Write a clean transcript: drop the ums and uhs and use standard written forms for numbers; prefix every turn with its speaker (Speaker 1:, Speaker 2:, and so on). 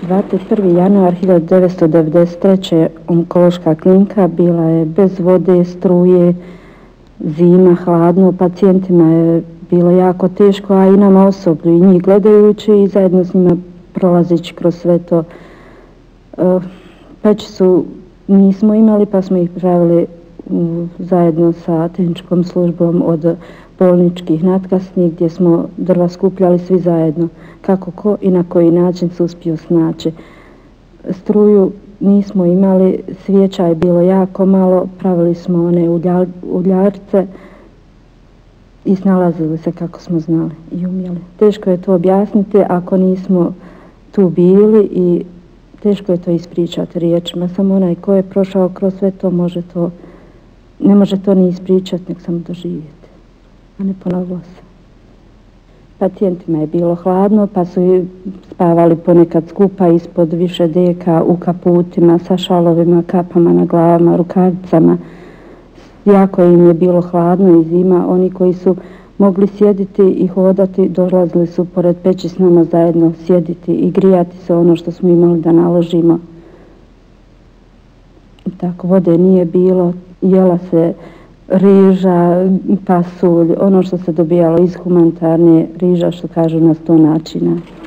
Speaker 1: 21. januar 1993. onkološka klinika bila je bez vode, struje, zima, hladno, pacijentima je bilo jako teško, a i nama osoblju, i njih gledajući i zajedno s njima prolazeći kroz sve to. Pećicu nismo imali, pa smo ih pravili zajedno sa tehničkom službom od bolničkih natkasni, gdje smo drva skupljali svi zajedno, kako ko i na koji način se uspio snaći. Struju nismo imali, svijeća je bilo jako malo, pravili smo one uljarce i snalazili se kako smo znali i umjeli. Teško je to objasniti ako nismo tu bili i teško je to ispričati riječima. Samo onaj ko je prošao kroz sve to ne može to ni ispričati, nek samo doživjeti, a ne ponovilo se. Pacijentima je bilo hladno, pa su i spavali ponekad skupa ispod više deka, u kaputima, sa šalovima, kapama na glavama, rukavicama. Jako im je bilo hladno i zima. Oni koji su mogli sjediti i hodati, dolazili su pored peći s nama zajedno sjediti i grijati se ono što smo imali da naložimo. Tako, vode nije bilo, jela se riža, pasulj, ono što se dobijalo iz humanitarne, riža što kažu na 100 načina.